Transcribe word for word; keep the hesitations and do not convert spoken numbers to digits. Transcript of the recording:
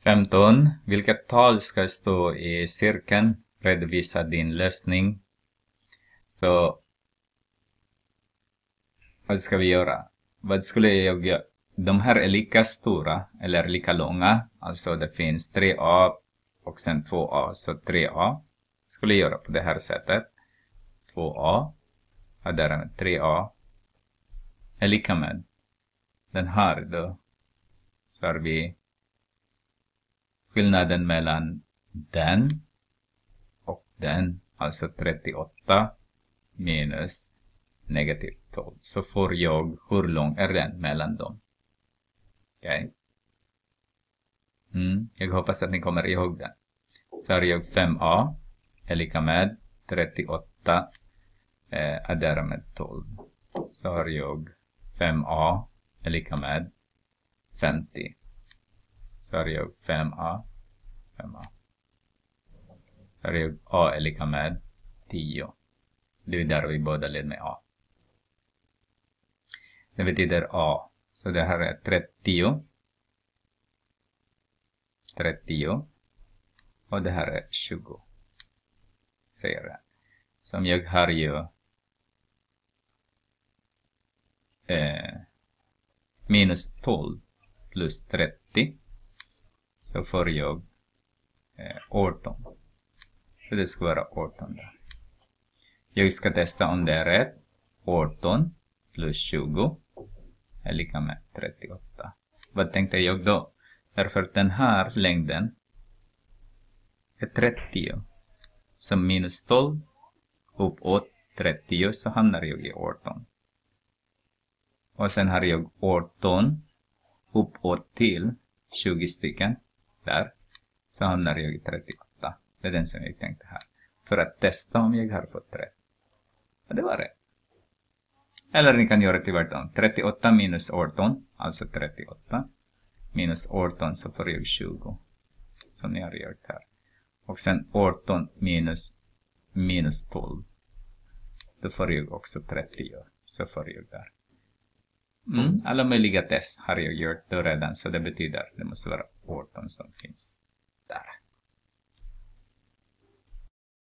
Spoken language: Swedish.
femton. Vilket tal ska stå i cirkeln? Redovisa din lösning. Så vad ska vi göra? Vad skulle jag göra? De här är lika stora eller lika långa. Alltså det finns tre A och sen två A. Så tre A skulle jag göra på det här sättet. två A och därmed tre A är lika med den här då. Så har vi skillnaden mellan den och den. Alltså trettioåtta minus negativ tolv. Så får jag hur lång är den mellan dem. Okej. Okay. Mm, jag hoppas att ni kommer ihåg den. Så har jag fem A är lika med trettioåtta eh, är därmed tolv. Så har jag fem A är lika med femtio. Så har jag fem A. fem A. Så har jag A är lika med tio. Det är där vi båda led med A. Det betyder A. Så det här är trettio. trettio. Och det här är tjugo. Säger det. Som jag har ju eh, minus tolv plus trettio. Så får jag eh, arton. Så det ska vara arton där. Jag ska testa om det är rätt. arton plus tjugo är lika med trettioåtta. Vad tänkte jag då? Därför att den här längden är trettio. Så minus tolv uppåt trettio så hamnar jag i arton. Och sen har jag arton uppåt till tjugo stycken. Där. Så hamnar jag i trettioåtta. Det är den som jag tänkte här. För att testa om jag har fått rätt. Och det var rätt. Eller ni kan göra det tvärtom. trettioåtta minus arton. Alltså trettioåtta. Minus arton så får jag tjugo. Som ni har gjort här. Och sen arton minus minus tolv. Då får jag också trettio. Så får jag där. Mm. Alla möjliga test har jag gjort då redan. Så det betyder att det måste vara arton som finns där.